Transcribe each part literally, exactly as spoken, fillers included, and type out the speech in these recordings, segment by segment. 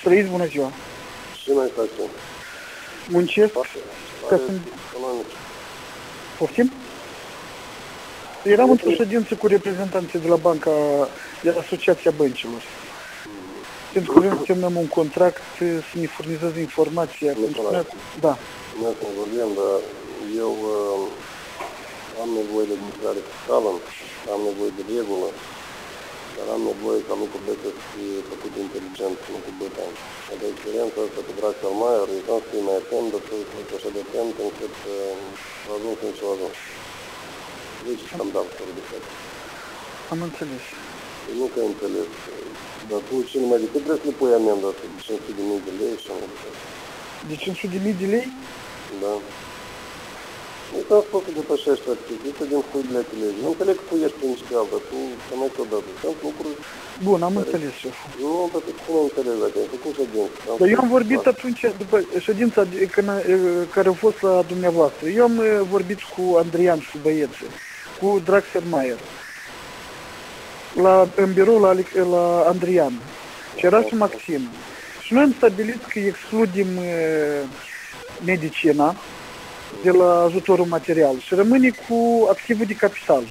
Trăiți, bună ziua. Și mai facem. Muncesc ca să... Poftim? Eram într-o ședință cu reprezentanții de la banca, de la Asociația Băncilor. Pentru că vrem să semnăm un contract, să ne furnizeze informația. Da. Noi să vorbim, dar eu uh, am nevoie de administrare fiscală, am nevoie de regulă, dar am nevoie ca lucrurile să fie făcute inteligent, nu cu bătani. De experiența asta cu Draxel Maier, eu vreau să fii mai atent, dar să fii așa de atent încât uh, ajuns în ce ajuns. Deci am dat fără de fapt. Am înțeles. Eu nu că ai înțeles. Dar tu și numai decât trebuie să le pui amendă asta de cinci sute de mii de lei și am înțeles. De cinci sute de mii de lei? Da. Nu ți-am spus să depășești articul, este din huidele legii. Nu înțeleg că tu ești principial, dar tu să mai tot dat. Sunt lucruri... Bun, am înțeles, șeful. Nu, dar tu nu înțeleg dacă ai făcut ședință. Dar eu am vorbit atunci, după ședința care a fost la dumneavoastră, eu am vorbit cu Andrian și cu băieții, cu Draxel Maier, la, în birou la, la Andrian, și era și Maxim. Și noi am stabilit că excludem medicina de la ajutorul material și rămâne cu activul de capital.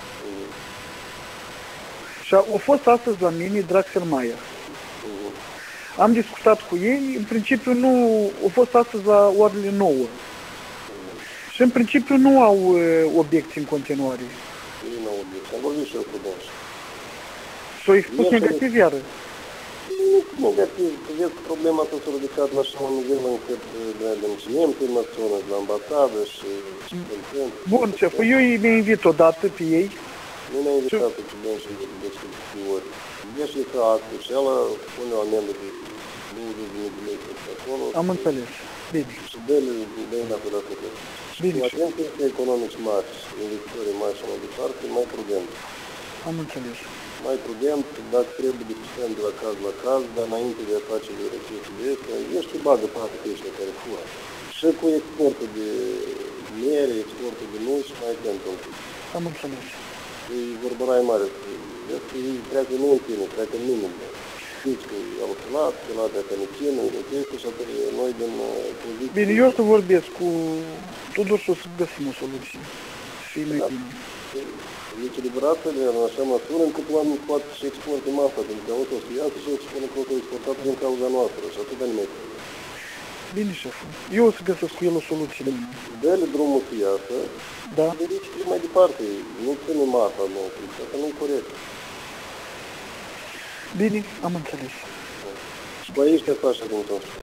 Și a fost astăzi la mine Draxel Maier. Am discutat cu ei, în principiu nu, a fost astăzi la orele nouă. Și în principiu nu au obiecții în continuare. Ei nu au obiecții, am vorbit și eu cu dânsi. S-au expus negativ iară. Nu negativ, că vezi că problema s-a ridicat la așa un nivel încât de încinem firmațiunea de la ambasadă și... Bun, șeful, eu îi invit odată pe ei. Nu ne-a invitat pe dânsi și de știu ori. Ești că actul și ăla pune o amendă de douăzeci de mii de lei pe acolo. Am înțeles. Bine. Și dă-le, dă-le dacă dați o plăcă. Bine. Cu atenție economici mari, investitorii mari și mai departe, mai prudent. Am înțeles. Mai prudent, dacă trebuie de sistem de la caz la caz, dar înainte de a face de recepții de astea, ești bagă patru pești care fură. Și cu exportul de mere, exportul de nuci, mai atent un pic. Am înțeles. E vorba mai mare. Ei treacă nu în tine, treacă în mine. Știți că e alățălat, că la de canicină, e chestii și atât noi din poziție... Bine, eu să vorbesc cu Tudor și o să găsim o soluție. Să fie mai bine. Echilibrațiile în așa măsură încât oamenii poate și exporte masa, pentru că auto să iasă și o să spună că o exportat din cauza noastră și atât de nimeni. Bine, șeful. Eu o să găsesc cu el o soluție. Dă-le drumul să iasă, da. Și de mai departe, nu ține masa nouă, asta nu e corect. Bine, am înțeles. Și pe aici te faci așa cum